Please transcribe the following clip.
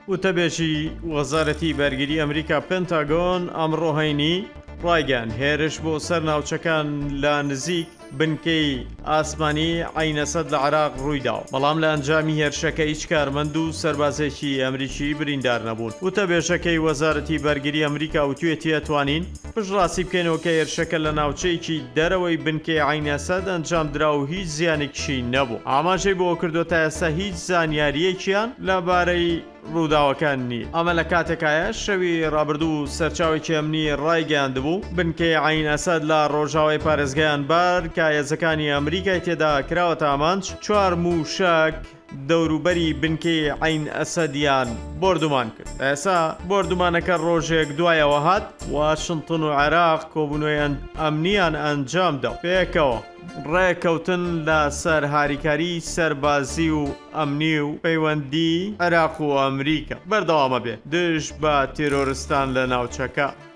وتەبێژی وەزارەتی بەرگری ئەمریکا پێنتاگۆن ئەمڕۆ هەینی ڕایگەیان هێرش بۆ سەر ناوچەکان لە نزیک بنکەی ئاسمانی عینەسەد لە عێراق ڕوویداوە، بەڵام لە ئەنجامی هێرشەکە هیچ کارمەند و سەربازێکی ئەمریکی بریندار نەبوون. وتەبێژەکەی وەزارەتی بەرگری ئەمریکا وتوێتی ئەتوانین پشتڕاستی بکەینەوە کە هێرشەکە لە ناوچەیەکی دەرەوەی بنکەی عینەسەد ئەنجام درا و هیچ زیانێکیشی نەبوو. ئاماژەی بۆ کردو تا ئێستا هیچ زانیاریەکیان لەبارەی ڕووداوەکان نییە. ئەمە لە کاتێکایە شەوی ڕابردوو سەرچاوێکی ئەمنی ڕایگەیاندبوو بنکەی عینەسەد لە ڕۆژاوای پارێزگایان بار کە هێزەکانی ئەمریکای تێدا کراوەتە ئامانج 4 موشک دەوروبەری بنکەی عین ئەسەدیان بردومان کرد. ئێستا بردومانەکە ڕۆژێک دوایەوە هات واشنتن و عێراق کۆبوونەوەی ئەمنیان ئەنجامدا پێکەوە ڕێکەوتن لە سەر هاریکاری سەربازی و ئەمنی و پەیوەندی عێراق و ئەمریکا بەردەوامە بێ دژ بە تیرۆریستان لە ناوچەکە.